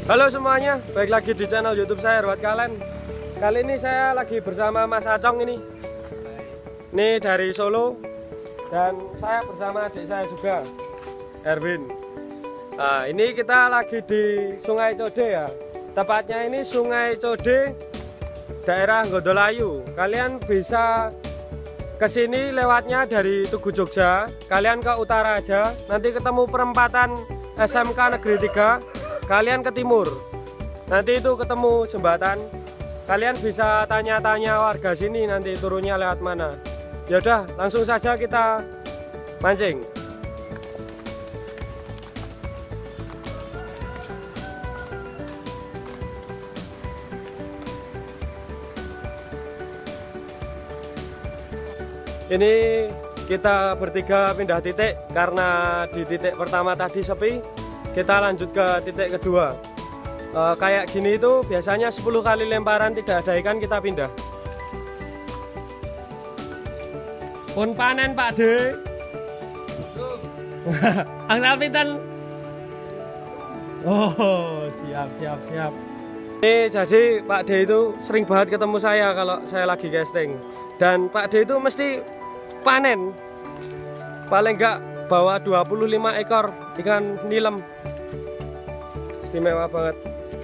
Halo semuanya, baik lagi di channel YouTube saya Herwat Kalen. Kali ini saya lagi bersama Mas Acong ini. Ini dari Solo. Dan saya bersama adik saya juga, Erwin. Nah, ini kita lagi di Sungai Code ya. Tepatnya ini Sungai Code, daerah Gondolayu. Kalian bisa ke sini lewatnya dari Tugu Jogja. Kalian ke utara aja, nanti ketemu perempatan SMK Negeri 3. Kalian ke timur, nanti itu ketemu jembatan. Kalian bisa tanya-tanya warga sini nanti turunnya lewat mana. Yaudah, langsung saja kita mancing. Ini kita bertiga pindah titik karena di titik pertama tadi sepi. Kita lanjut ke titik kedua. Kayak gini itu biasanya 10 kali lemparan tidak ada ikan kita pindah. Pun panen Pak De. Angsal pinten. Oh, siap. Ini jadi Pak De itu sering banget ketemu saya kalau saya lagi casting. Dan Pak De itu mesti panen. Paling enggak bawa 25 ekor ikan nilem. Istimewa banget.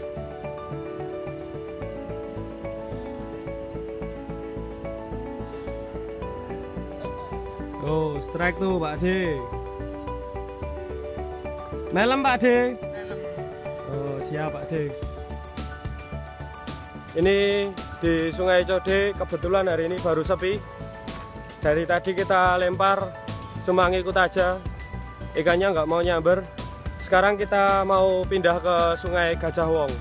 Oh, strike tuh Pak De. Melem Pak De. Oh, siap Pak De. Ini di Sungai Code kebetulan hari ini baru sepi. Dari tadi kita lempar cuma ngikut aja, ikannya nggak mau nyamber. Sekarang kita mau pindah ke Sungai Gajah Wong.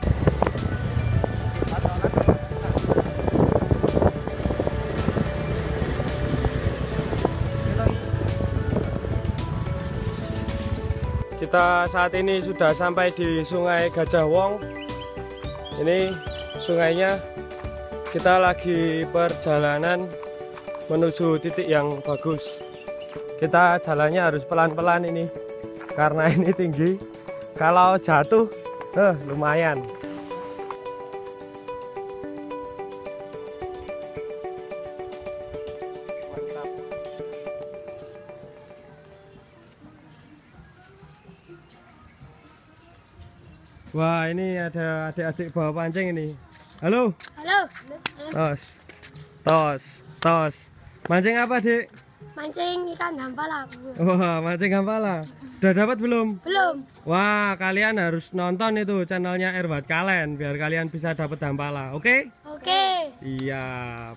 Kita saat ini sudah sampai di Sungai Gajah Wong. Ini sungainya. Kita lagi perjalanan menuju titik yang bagus. Kita jalannya harus pelan-pelan ini karena ini tinggi. Kalau jatuh lumayan. Wah, ini ada adik-adik bawa pancing ini. Halo. Tos. Mancing apa, Dik? Mancing ikan gampala. Wah, mancing gampala. Udah dapat belum? Belum. Wah, kalian harus nonton itu channelnya Herwat Kalen biar kalian bisa dapat gampala. Oke? Oke. Siap.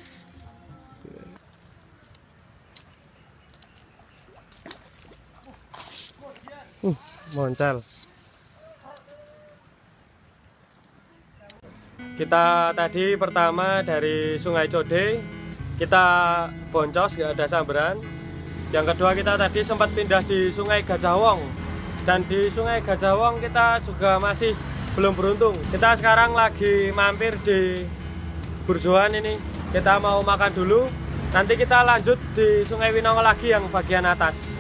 Moncel. Kita tadi pertama dari Sungai Code, kita boncos nggak ada samberan. Yang kedua kita tadi sempat pindah di Sungai Gajah Wong. Dan di Sungai Gajah Wong kita juga masih belum beruntung. Kita sekarang lagi mampir di Burjoan ini. Kita mau makan dulu. Nanti kita lanjut di Sungai Winongo lagi yang bagian atas.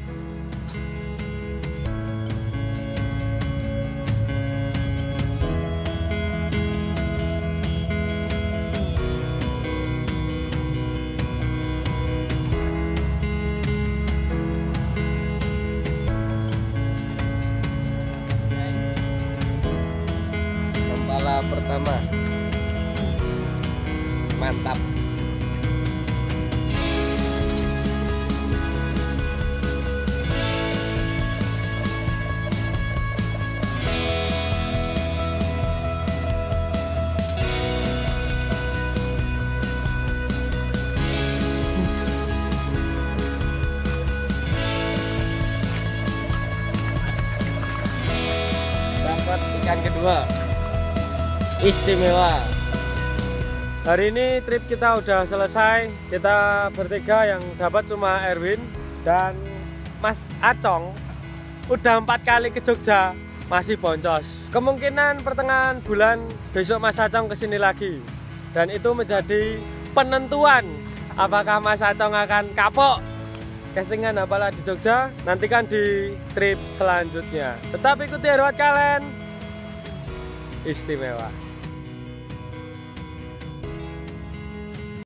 Pertama, mantap. Dapat ikan kedua. Istimewa. Hari ini trip kita udah selesai. Kita bertiga yang dapat cuma Erwin dan Mas Acong. Udah 4 kali ke Jogja, masih boncos. Kemungkinan pertengahan bulan besok Mas Acong kesini lagi. Dan itu menjadi penentuan apakah Mas Acong akan kapok castingan apalah di Jogja. Nantikan di trip selanjutnya. Tetap ikuti Herwat Kalen. istimewa.